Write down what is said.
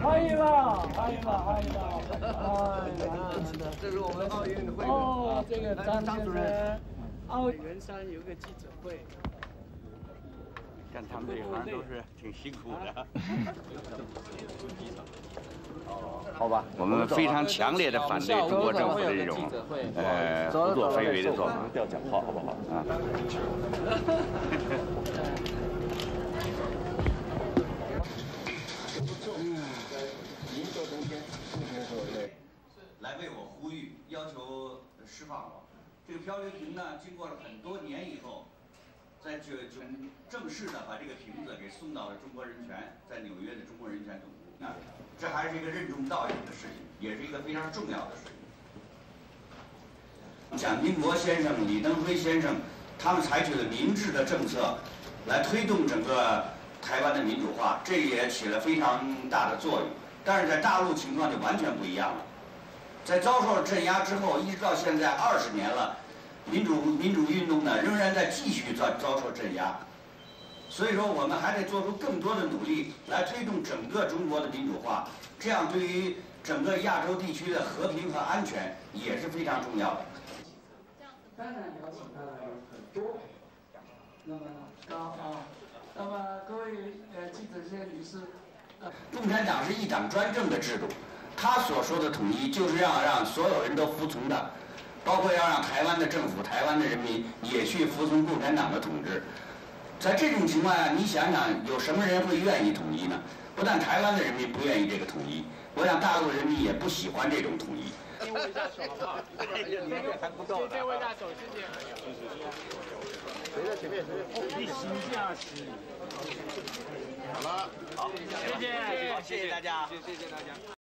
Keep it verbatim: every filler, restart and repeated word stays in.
欢迎了，欢迎了，欢迎了！哎， 这是我们奥运会哦，这个张张主任，奥圆山有个记者会。 干他们这一行都是挺辛苦的。好吧，我们非常强烈的反对中国政府的这种呃胡作非为的做法。不要讲话，好不好？啊。 来为我呼吁，要求释放我。这个漂流瓶呢，经过了很多年以后。 在就就正式的把这个瓶子给送到了中国人权，在纽约的中国人权总部。那这还是一个任重道远的事情，也是一个非常重要的事情。蒋经国先生、李登辉先生，他们采取了明智的政策，来推动整个台湾的民主化，这也起了非常大的作用。但是在大陆情况就完全不一样了，在遭受了镇压之后，一直到现在二十年了。 民主民主运动呢，仍然在继续遭遭受镇压，所以说我们还得做出更多的努力来推动整个中国的民主化，这样对于整个亚洲地区的和平和安全也是非常重要的。 当然邀请到了很多，那么高啊，那么各位呃记者些女士，呃， 共产党是一党专政的制度，他所说的统一就是让让所有人都服从的。 包括要让台湾的政府、台湾的人民也去服从共产党的统治，在这种情况下，你想想，有什么人会愿意统一呢？不但台湾的人民不愿意这个统一，我想大陆人民也不喜欢这种统一。 先握一下手好不好？这里还不够。先握一下手，谢谢。 谁在前面？谁在后面？ 一行驾驶。 好了，好， 谢谢， 谢谢大家， 谢谢大家。